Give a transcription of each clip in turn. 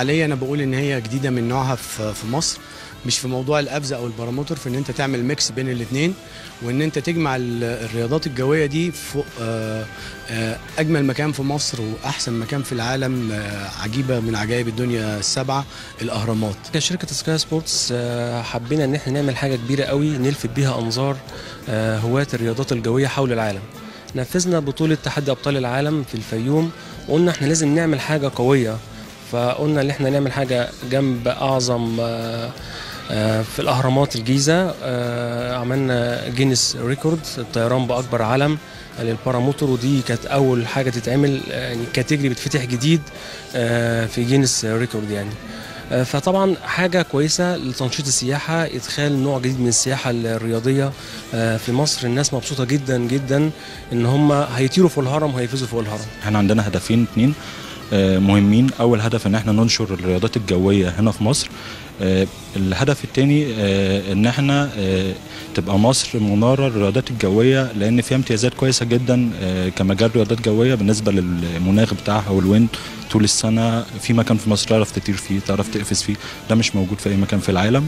الفعاليه انا بقول ان هي جديده من نوعها في مصر، مش في موضوع القفز او الباراموتور، في ان انت تعمل ميكس بين الاثنين، وان انت تجمع الرياضات الجويه دي فوق اجمل مكان في مصر واحسن مكان في العالم، عجيبه من عجائب الدنيا السبعه، الاهرامات. كشركه سكاي سبورتس حبينا ان احنا نعمل حاجه كبيره قوي نلفت بيها انظار هواة الرياضات الجويه حول العالم. نفذنا بطوله تحدي ابطال العالم في الفيوم، وقلنا احنا لازم نعمل حاجه قويه، فقلنا ان احنا نعمل حاجه جنب اعظم في الاهرامات الجيزه. عملنا جينيس ريكورد الطيران باكبر علم للباراموتور، ودي كانت اول حاجه تتعمل، يعني كاتيجوري بتفتح جديد في جينيس ريكورد يعني. فطبعا حاجه كويسه لتنشيط السياحه، ادخال نوع جديد من السياحه الرياضيه في مصر. الناس مبسوطه جدا جدا ان هم هيطيروا فوق الهرم وهيفوزوا فوق الهرم. احنا عندنا هدفين اتنين مهمين. اول هدف ان احنا ننشر الرياضات الجويه هنا في مصر. الهدف الثاني ان احنا تبقى مصر مناره للرياضات الجويه، لان فيها امتيازات كويسه جدا كمجال رياضات جويه بالنسبه للمناخ بتاعها والويند طول السنه. في مكان في مصر تعرف تطير فيه، تعرف تقفز فيه، ده مش موجود في اي مكان في العالم.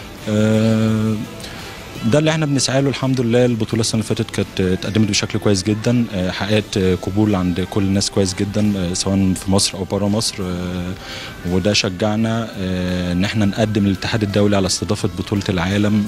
ده اللي احنا بنسعى له. الحمد لله البطوله السنه اللي فاتت كانت اتقدمت بشكل كويس جدا، حققت قبول عند كل الناس كويس جدا سواء في مصر او بره مصر، وده شجعنا ان احنا نقدم للاتحاد الدولي على استضافه بطوله العالم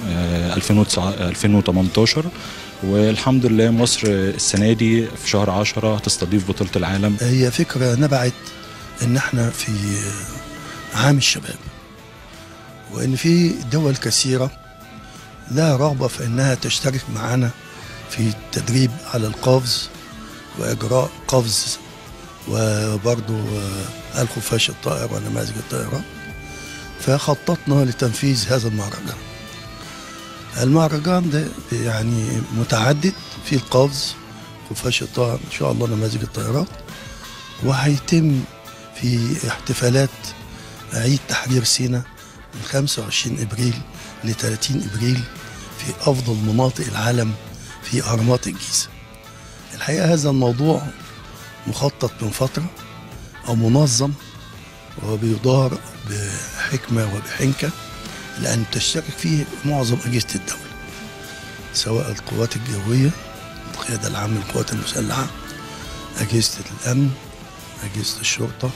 2018. والحمد لله مصر السنه دي في شهر 10 هتستضيف بطوله العالم. هي فكره نبعت ان احنا في عام الشباب، وان في دول كثيره لها رغبة في أنها تشترك معنا في التدريب على القفز وإجراء قفز وبرضو الخفاش الطائر ونماذج الطائرات. فخططنا لتنفيذ هذا المهرجان. المهرجان ده يعني متعدد، في القفز، خفاش الطائر، إن شاء الله نماذج الطائرات، وهيتم في احتفالات عيد تحرير سيناء من 25 إبريل ل 30 إبريل في أفضل مناطق العالم في أهرامات الجيزة. الحقيقة هذا الموضوع مخطط من فترة أو منظم، وبيدار بحكمة وبحنكة، لأن تشترك فيه معظم أجهزة الدولة، سواء القوات الجوية، القيادة العامة للقوات المسلحة، أجهزة الأمن، أجهزة الشرطة،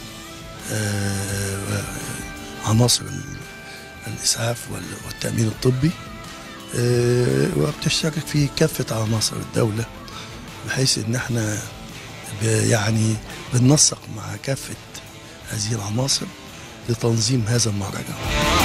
عناصر الإسعاف والتأمين الطبي، وبتشترك في كافة عناصر الدولة، بحيث إن احنا يعني بننسق مع كافة هذه العناصر لتنظيم هذا المهرجان.